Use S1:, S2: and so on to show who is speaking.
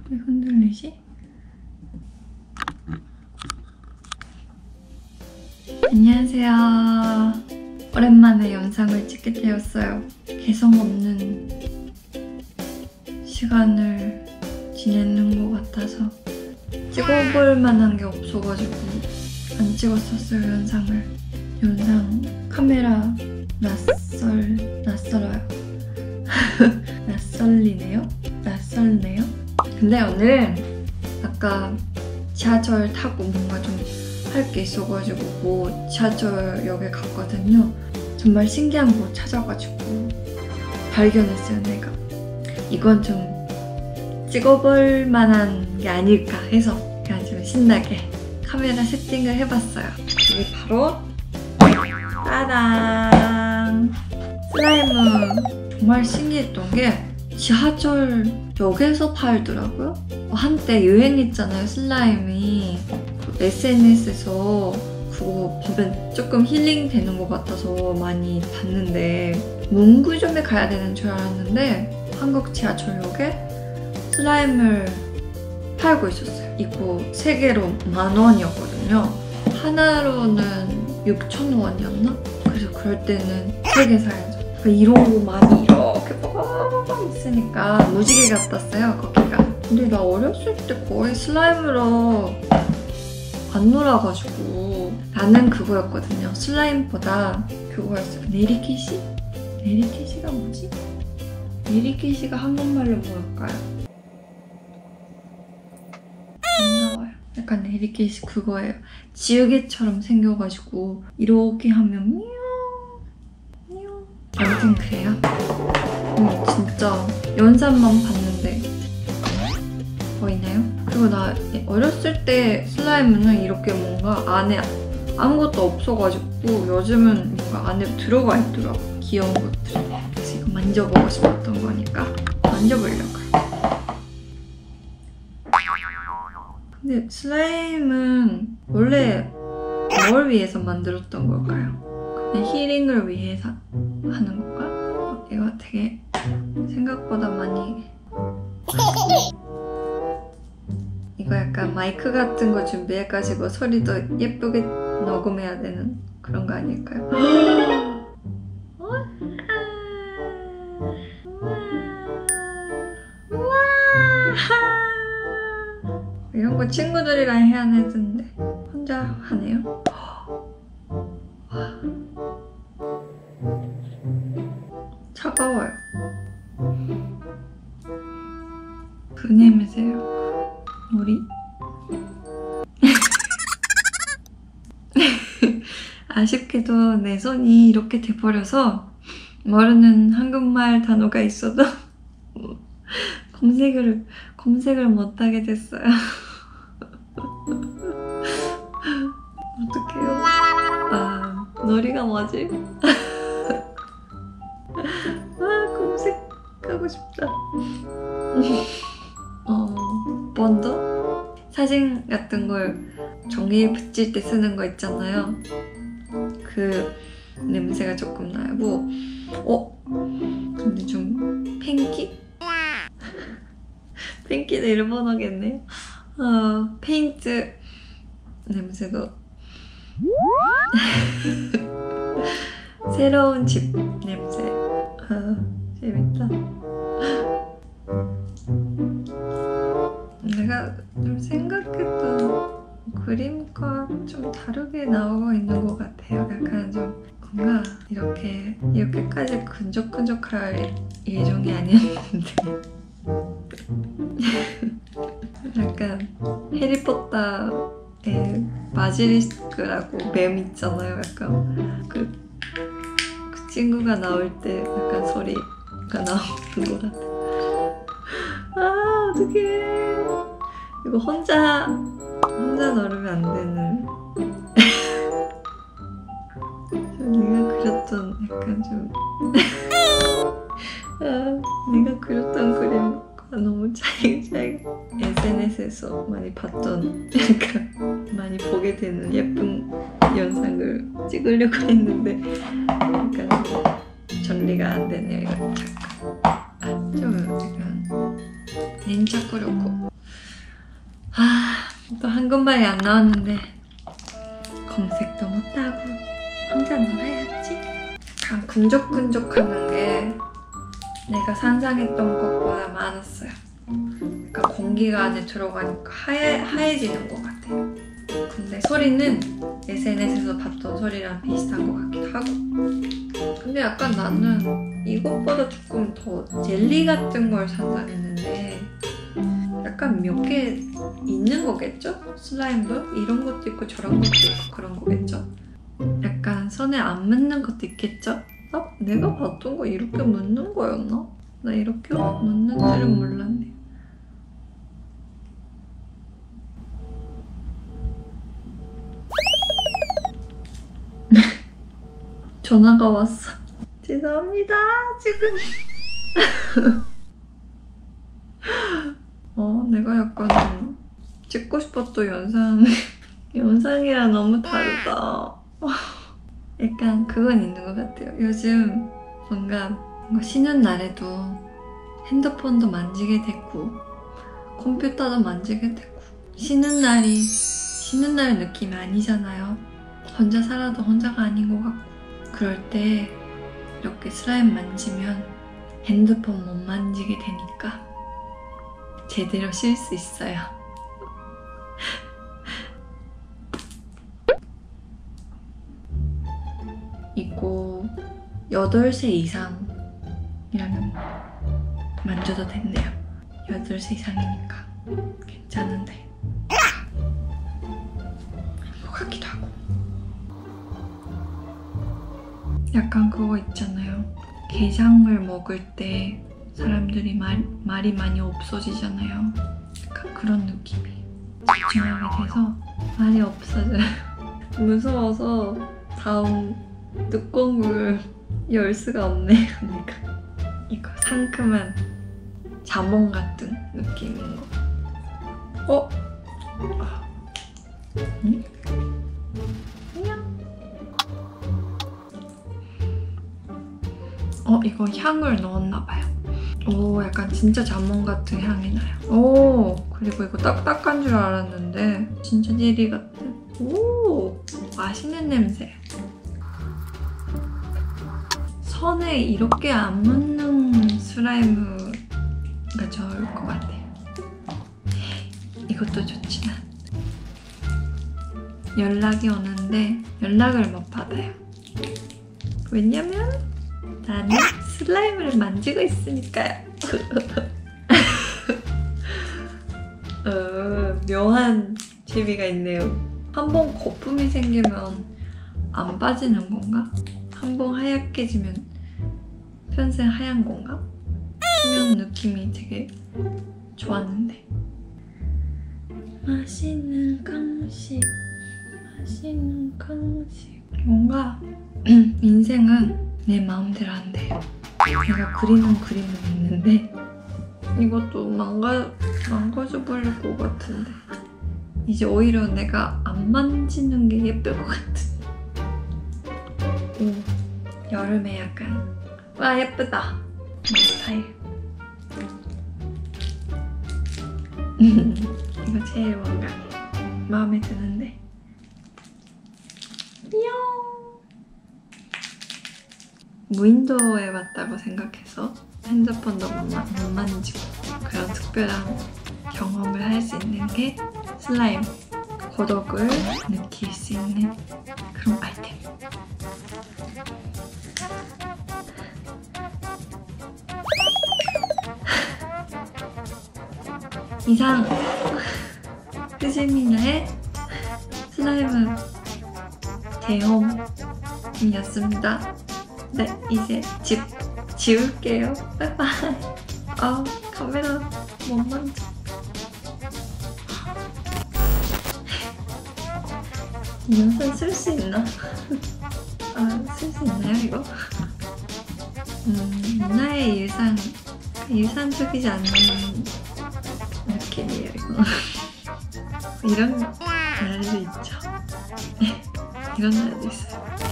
S1: 왜 흔들리지? 안녕하세요. 오랜만에 영상을 찍게 되었어요. 개성 없는 시간을 지내는 것 같아서 찍어볼 만한 게 없어가지고 안 찍었었어요, 영상을. 영상 카메라 낯설어요. 낯설네요. 근데 오늘 아까 지하철 타고 뭔가 좀 할 게 있어가지고 지하철역에 갔거든요. 정말 신기한 거 찾아가지고 발견했어요, 내가. 이건 좀 찍어볼 만한 게 아닐까 해서 그냥 좀 신나게 카메라 세팅을 해봤어요. 이게 바로 따당! 슬라임은 정말 신기했던 게 지하철역에서 팔더라고요. 한때 유행했잖아요, 슬라임이. SNS에서 그거 보면 조금 힐링되는 것 같아서 많이 봤는데 문구점에 가야 되는 줄 알았는데 한국 지하철역에 슬라임을 팔고 있었어요. 이거 3개로 10,000원이었거든요. 하나로는 6,000원이었나? 그래서 그럴 때는 3개 사야죠. 그러니까 이런 거 많이 이렇게 빡빡 있으니까 무지개 같았어요, 거기가. 근데 나 어렸을 때 거의 슬라임으로 안 놀아가지고 나는 그거였거든요. 슬라임보다 그거였어요. 내리키시? 내리키시가 뭐지? 내리키시가 한국말로 뭘까요? 안 나와요. 약간 내리키시 그거예요. 지우개처럼 생겨가지고 이렇게 하면 미용 아무튼 그래요. 진짜 연산만 봤는데 보이나요? 그리고 나 어렸을 때 슬라임은 이렇게 뭔가 안에 아무것도 없어가지고 요즘은 뭔가 안에 들어가 있더라고. 귀여운 것들. 그래서 이거 만져보고 싶었던 거니까 만져보려고요. 근데 슬라임은 원래 뭘 위해서 만들었던 걸까요? 그냥 힐링을 위해서 하는 건가? 이거 되게 생각보다 많이 이거 약간 마이크 같은 거 준비해가지고 소리도 예쁘게 녹음해야 되는 그런 거 아닐까요? 이런 거 친구들이랑 해야 되는데 혼자 하네요. 차가워요. 그 냄새요. 우리 아쉽게도 내 손이 이렇게 돼버려서 모르는 한국말 단어가 있어도 검색을 못하게 됐어요. 어떡해요? 놀이가 뭐지? 검색하고 싶다. 본드? 사진 같은 걸 종이에 붙일 때 쓰는 거 있잖아요. 그 냄새가 조금 나고. 근데 좀 펜키? 펜키는 일본어겠네요. 페인트 냄새도. 새로운 집 냄새. 재밌다. 내가 좀 생각했던 그림과 좀 다르게 나오고 있는 것 같아요. 약간 좀 뭔가 이렇게까지 끈적끈적할 예정이 아니었는데 약간 해리포터의 바질리스크라고 뱀 있잖아요. 약간 그 친구가 나올 때 약간 소리가 나오는 것 같아요. 어떡해. 이거 혼자 넣으면 안 되는. 네가 그렸던 약간 좀 네가 그렸던 그림과 너무 차이가 SNS에서 많이 봤던 약간 많이 보게 되는 예쁜 영상을 찍으려고 했는데 약간 정리가 안 되네요. 이거 잠깐 좀 약간 렌즈가 그렇고 또 한국말이 안 나왔는데 검색도 못하고 혼자 놀아야지. 약간 끈적끈적하는 게 내가 상상했던 것보다 많았어요. 약간 공기가 안에 들어가니까 하얘지는 것 같아요. 근데 소리는 SNS에서 봤던 소리랑 비슷한 것 같기도 하고. 근데 약간 나는 이것보다 조금 더 젤리 같은 걸 상상했는데 약간 몇 개 있는 거겠죠? 슬라임도? 이런 것도 있고 저런 것도 있고 그런 거겠죠? 약간 손에 안 묻는 것도 있겠죠? 내가 봤던 거 이렇게 묻는 거였나? 나 이렇게 묻는 줄은 몰랐네. 전화가 왔어. 죄송합니다. 지금 내가 약간 찍고 싶었던 영상이랑 너무 다르다. 약간 그건 있는 것 같아요. 요즘 뭔가 쉬는 날에도 핸드폰도 만지게 됐고 컴퓨터도 만지게 됐고 쉬는 날의 느낌이 아니잖아요. 혼자 살아도 혼자가 아닌 것 같고 그럴 때 이렇게 슬라임 만지면 핸드폰 못 만지게 되니까 제대로 쉴 수 있어요. 이거 8세 이상이라면 만져도 된대요. 8세 이상이니까 괜찮은데 것 같기도 하고. 약간 그거 있잖아요. 게장을 먹을 때 사람들이 말이 많이 없어지잖아요. 약간 그런 느낌이 집중하게 돼서 말이 없어져요. 무서워서 다음 뚜껑을 열 수가 없네요. 그러니까 이거 상큼한 자몽 같은 느낌인 거. 응? 이거 향을 넣었나봐요. 오, 약간 진짜 자몽 같은 향이 나요. 오, 그리고 이거 딱딱한 줄 알았는데 진짜 젤리 같은. 오, 맛있는 냄새. 손에 이렇게 안 묻는 슬라임가 좋을 것 같아요. 이것도 좋지만 연락이 오는데 연락을 못 받아요. 왜냐면 나는 슬라임을 만지고 있으니까요. 묘한 재미가 있네요. 한번 거품이 생기면 안 빠지는 건가? 한번 하얗게 지면 평생 하얀 건가? 투명 느낌이 되게 좋았는데. 맛있는 간식, 맛있는 간식. 뭔가 인생은 내 마음대로 안 돼요. 내가 그리는 그림은 있는데 이것도 망가져 버릴 것 같은데 이제 오히려 내가 안 만지는 게 예쁠 것 같은. 여름에 약간 와 예쁘다 이 스타일. 이거 제일 뭔가 마음에 드는데. 무인도에 왔다고 생각해서 핸드폰도 못 만지고 그런 특별한 경험을 할 수 있는 게 슬라임. 고독을 느낄 수 있는 그런 아이템. 이상 스시미나의 슬라임은 대홈이었습니다. 네, 이제 집 지울게요. 빠이빠이. 카메라 못 만져. 이 영상 쓸 수 있나? 쓸 수 있나요, 이거? 나의 일상적이지 않는 느낌이에요, 이거. 이런 날도 있죠. 이런 날도 있어요.